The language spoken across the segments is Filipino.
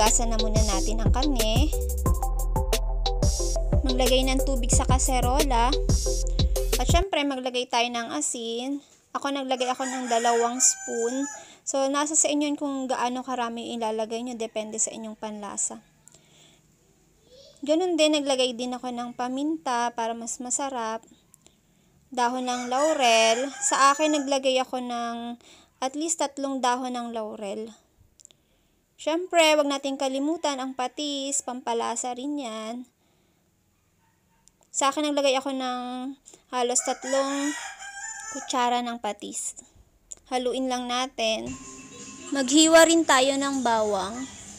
hugasan na muna natin ang karne. Maglagay ng tubig sa kaserola. At syempre, maglagay tayo ng asin. Naglagay ako ng 2 spoon. So, nasa sa inyo kung gaano karami ilalagay nyo. Depende sa inyong panlasa. Ganun din, naglagay din ako ng paminta para mas masarap. Dahon ng laurel. Sa akin, naglagay ako ng at least 3 dahon ng laurel. Syempre, wag natin kalimutan ang patis, pampalasa rin yan. Sa akin, naglagay ako ng halos 3 kutsara ng patis. Haluin lang natin. Maghiwa rin tayo ng bawang.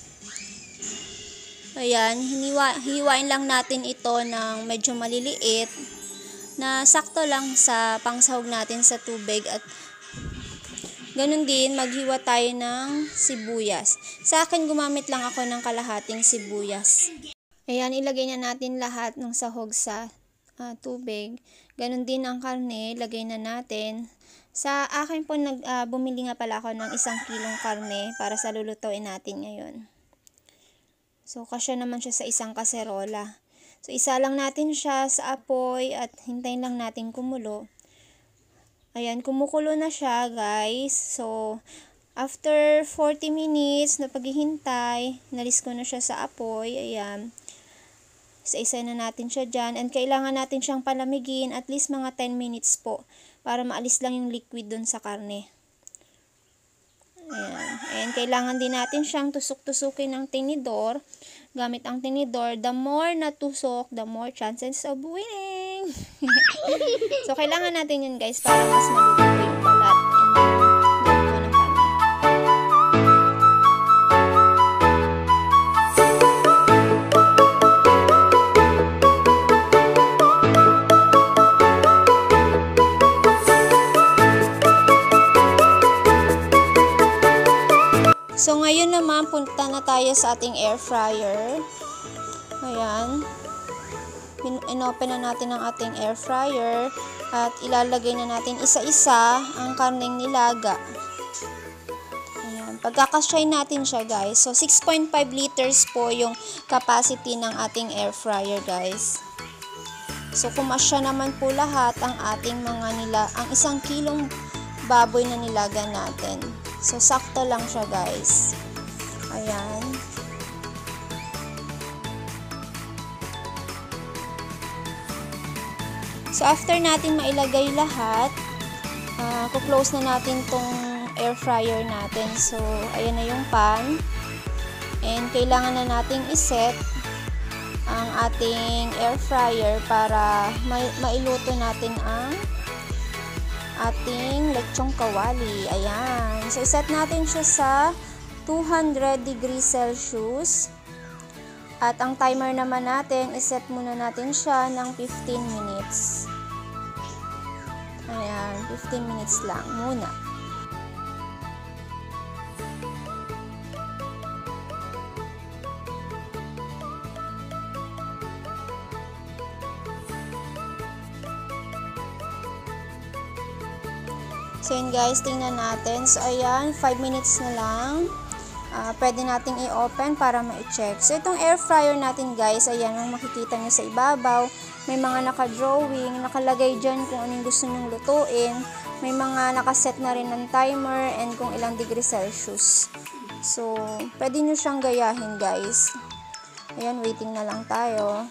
Ayan, hiwain lang natin ito ng medyo maliliit na sakto lang sa pangsahog natin sa tubig at ganun din, maghiwa tayo ng sibuyas. Sa akin, gumamit lang ako ng kalahating sibuyas. Ayan, ilagay na natin lahat ng sahog sa tubig. Ganun din ang karne, lagay na natin. Sa akin po, bumili nga pala ako ng 1 kilong karne para sa lulutuin natin ngayon. So, kasya naman siya sa isang kaserola. So, isa lang natin siya sa apoy at hintayin lang natin kumulo. Ayan, kumukulo na siya, guys. So, after 40 minutes na paghihintay, nalis ko na siya sa apoy. Ayan. Isa-isa na natin siya dyan. And kailangan natin siyang palamigin at least mga 10 minutes po para maalis lang yung liquid dun sa karne. Ayan. And kailangan din natin siyang tusok-tusukin ng tinidor. Gamit ang tinidor, the more natusok, the more chances of winning. So, kailangan natin yun, guys, para mas maluto yung balat and luto ng karne. So, ngayon naman, punta na tayo sa ating air fryer. Ayan. Inopen na natin ang ating air fryer at ilalagay na natin isa-isa ang karneng nilaga. Ayan. Pagkakasya natin siya, guys. So, 6.5 liters po yung capacity ng ating air fryer, guys. So, kumasya naman po lahat ang ating ang 1 kilong baboy na nilaga natin. So, sakto lang siya, guys. Ayan. So, after natin mailagay lahat, kuklose na natin tong air fryer natin. So, ayan na yung pan. And, kailangan na nating iset ang ating air fryer para mailuto natin ang ating lechong kawali. Ayan. So, iset natin siya sa 200 degrees Celsius. At ang timer naman natin, iset muna natin siya ng 15 minutes. Ayan. 15 minutes lang muna. So, yun guys, tingnan natin. So, ayan, 5 minutes na lang. Pwede nating i-open para ma-check. So, itong air fryer natin guys, ayan, ang makikita nyo sa ibabaw. May mga naka-drawing, nakalagay dyan kung anong gusto nyong lutuin. May mga nakaset na rin ng timer and kung ilang degree Celsius. So, pwede nyo siyang gayahin guys. Ayan, waiting na lang tayo.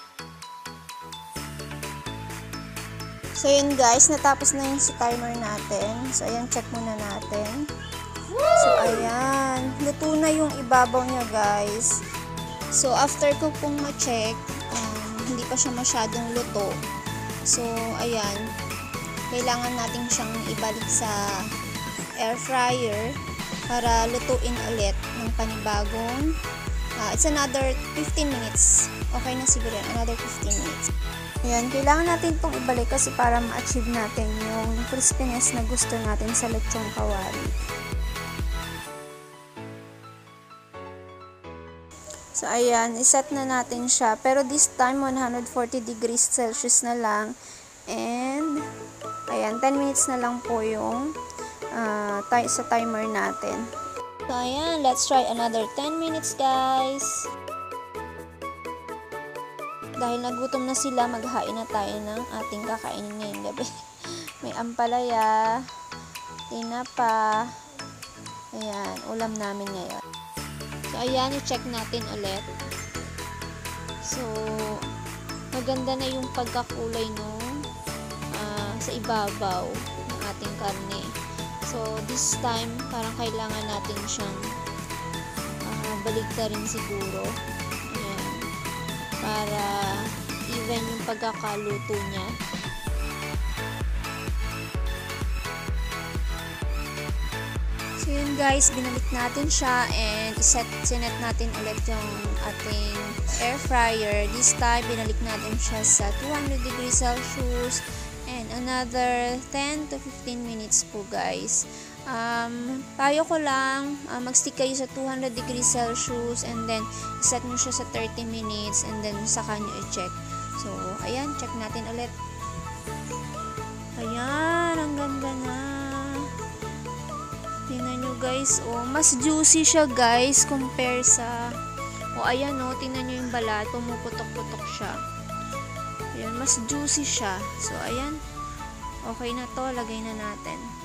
So, yun guys, natapos na yung timer natin. So, ayan, check muna natin. So, ayan. Luto na yung ibabaw niya, guys. So, after ko pong ma-check, hindi pa siya masyadong luto. So, ayan. Kailangan natin siyang ibalik sa air fryer para lutuin ulit ng panibagong. It's another 15 minutes. Okay na siguro yan. Another 15 minutes. Ayan, kailangan natin itong ibalik kasi para ma-achieve natin yung crispiness na gusto natin sa lechong kawali. So, ayan, iset na natin siya. Pero this time, 140 degrees Celsius na lang. And, ayan, 10 minutes na lang po yung sa timer natin. So, ayan. Let's try another 10 minutes, guys. Dahil nagutom na sila, maghain na tayo ng ating kakainin ngayong gabi. May ampalaya, tinapa, ayan, ulam namin ngayon. So, ayan, i-check natin ulit. So, maganda na yung pagkakulay nung sa ibabaw ng ating karne. So, this time, parang kailangan natin siyang baligtarin siguro. Ayan. Para even yung pagkakaluto niya. So, yun guys, binalik natin siya and sinet natin ulit yung ating air fryer. This time, binalik natin siya sa 200 degrees Celsius and another 10 to 15 minutes po guys. Payo ko lang, magstick kayo sa 200 degrees Celsius and then set nyo siya sa 30 minutes and then saka nyo i-check. So, ayan, check natin ulit. Ayan, ang ganda na. Tingnan nyo guys, oh, mas juicy siya guys compare sa, oh ayan oh, tingnan nyo yung balat, pumuputok-putok siya. Ayan, mas juicy siya. So, ayan, okay na to, lagay na natin.